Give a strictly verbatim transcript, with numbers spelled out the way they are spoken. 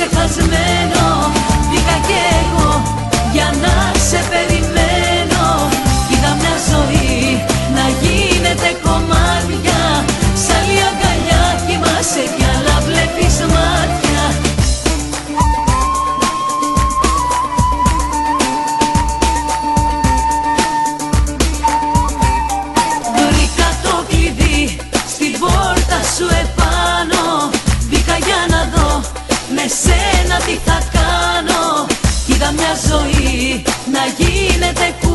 ξεχασμένο. Βγήκα κι εγώ για να σε περιμένω. Είδα μια ζωή να γίνεται κομμάτια, σ' άλλη αγκαλιά κοιμάσαι κι άλλα βλέπεις μάτια. Βρήκα το κλειδί στην πόρτα σου επάνω. Μπήκα για να δω με σένα τι θα κάνω. Είδα μια ζωή να γίνεται